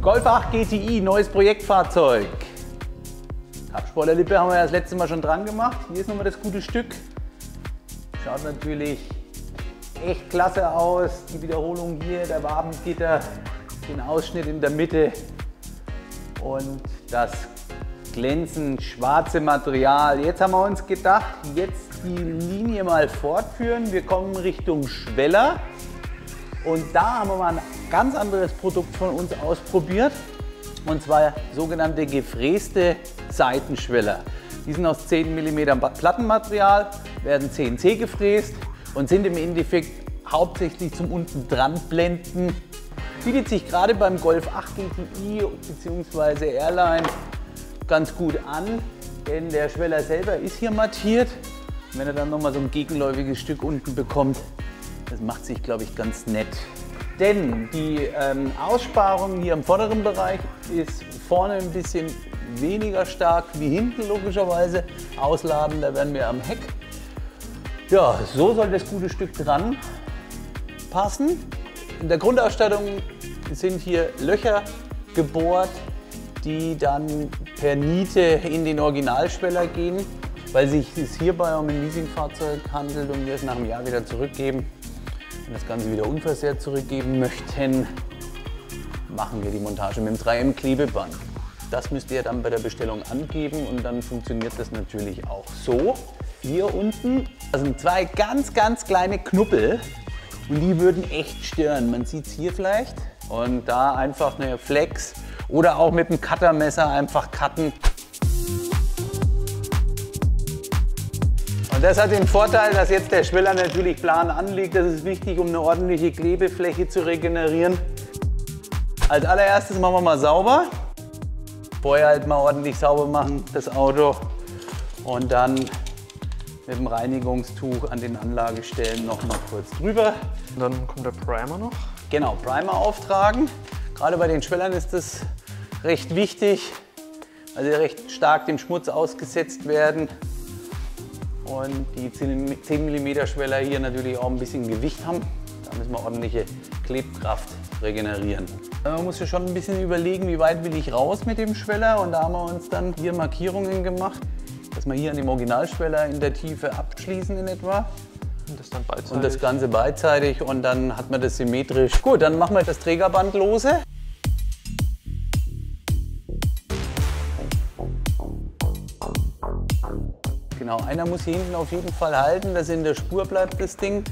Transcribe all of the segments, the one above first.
Golf 8 GTI, neues Projektfahrzeug. Cup-Spoilerlippe haben wir ja das letzte Mal schon dran gemacht. Hier ist nochmal das gute Stück. Schaut natürlich echt klasse aus. Die Wiederholung hier, der Wabengitter, den Ausschnitt in der Mitte und das glänzend schwarze Material. Jetzt haben wir uns gedacht, jetzt die Linie mal fortführen. Wir kommen Richtung Schweller und da haben wir mal ein ganz anderes Produkt von uns ausprobiert, und zwar sogenannte gefräste Seitenschweller. Die sind aus 10 mm Plattenmaterial, werden CNC gefräst und sind im Endeffekt hauptsächlich zum unten dran blenden. Bietet sich gerade beim Golf 8 GTI bzw. Airline ganz gut an, denn der Schweller selber ist hier mattiert. Und wenn er dann nochmal so ein gegenläufiges Stück unten bekommt, das macht sich, glaube ich, ganz nett. Denn die Aussparung hier im vorderen Bereich ist vorne ein bisschen weniger stark wie hinten logischerweise. Ausladen, da werden wir am Heck. Ja, so soll das gute Stück dran passen. In der Grundausstattung sind hier Löcher gebohrt, die dann per Niete in den Originalschweller gehen, weil sich es hierbei um ein Leasingfahrzeug handelt und wir es nach einem Jahr wieder zurückgeben und das Ganze wieder unversehrt zurückgeben möchten, machen wir die Montage mit dem 3M Klebeband. Das müsst ihr dann bei der Bestellung angeben und dann funktioniert das natürlich auch so. Hier unten sind zwei ganz kleine Knuppel und die würden echt stören. Man sieht es hier vielleicht und da einfach eine Flex oder auch mit einem Cuttermesser einfach cutten. Und das hat den Vorteil, dass jetzt der Schweller natürlich plan anliegt. Das ist wichtig, um eine ordentliche Klebefläche zu regenerieren. Als allererstes machen wir mal sauber. Vorher halt mal ordentlich sauber machen, das Auto. Und dann mit dem Reinigungstuch an den Anlagestellen noch mal kurz drüber. Und dann kommt der Primer noch. Genau, Primer auftragen. Gerade bei den Schwellern ist das recht wichtig, weil sie recht stark dem Schmutz ausgesetzt werden. Und die 10 mm Schweller hier natürlich auch ein bisschen Gewicht haben. Da müssen wir ordentliche Klebkraft regenerieren. Man muss ja schon ein bisschen überlegen, wie weit will ich raus mit dem Schweller. Und da haben wir uns dann hier Markierungen gemacht, dass wir hier an dem Originalschweller in der Tiefe abschließen in etwa. Und das dann beidseitig. Und das Ganze beidseitig und dann hat man das symmetrisch. Gut, dann machen wir das Trägerband lose. Genau, einer muss hier hinten auf jeden Fall halten, dass in der Spur bleibt das Ding.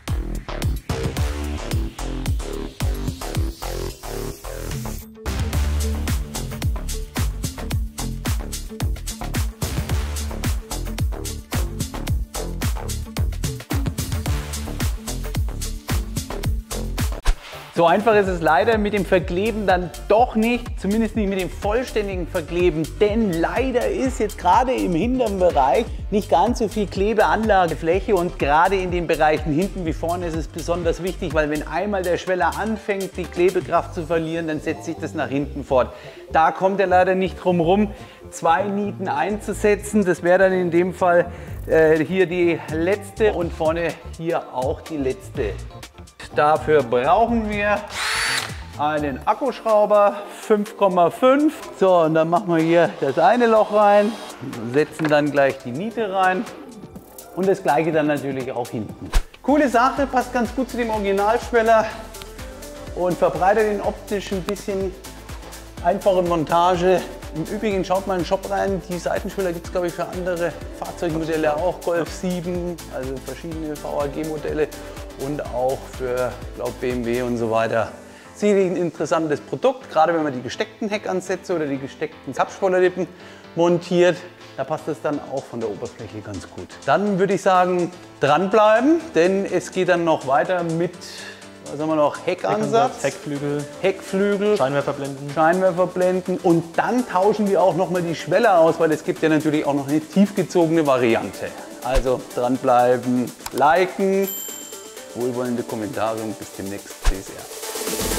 So einfach ist es leider mit dem Verkleben dann doch nicht, zumindest nicht mit dem vollständigen Verkleben, denn leider ist jetzt gerade im hinteren Bereich nicht ganz so viel Klebeanlagefläche und gerade in den Bereichen hinten wie vorne ist es besonders wichtig, weil wenn einmal der Schweller anfängt, die Klebekraft zu verlieren, dann setzt sich das nach hinten fort. Da kommt er leider nicht drum rum, 2 Nieten einzusetzen. Das wäre dann in dem Fall hier die letzte und vorne hier auch die letzte. Dafür brauchen wir einen Akkuschrauber 5,5. So, und dann machen wir hier das eine Loch rein, setzen dann gleich die Niete rein und das gleiche dann natürlich auch hinten. Coole Sache, passt ganz gut zu dem Originalschweller und verbreitet ihn optisch ein bisschen. Einfache Montage. Im Übrigen schaut mal in den Shop rein, die Seitenschweller gibt es glaube ich für andere Fahrzeugmodelle auch, Golf 7, also verschiedene VAG-Modelle und auch für BMW und so weiter. Sicherlich ein interessantes Produkt, gerade wenn man die gesteckten Heckansätze oder die gesteckten Cup-Spoilerlippen montiert, da passt das dann auch von der Oberfläche ganz gut. Dann würde ich sagen, dranbleiben, denn es geht dann noch weiter mit, was haben wir noch, Heckansatz, Heckflügel, Scheinwerferblenden und dann tauschen wir auch noch mal die Schweller aus, weil es gibt ja natürlich auch noch eine tiefgezogene Variante. Also dranbleiben, liken, wohlwollende Kommentare und bis demnächst. CSR.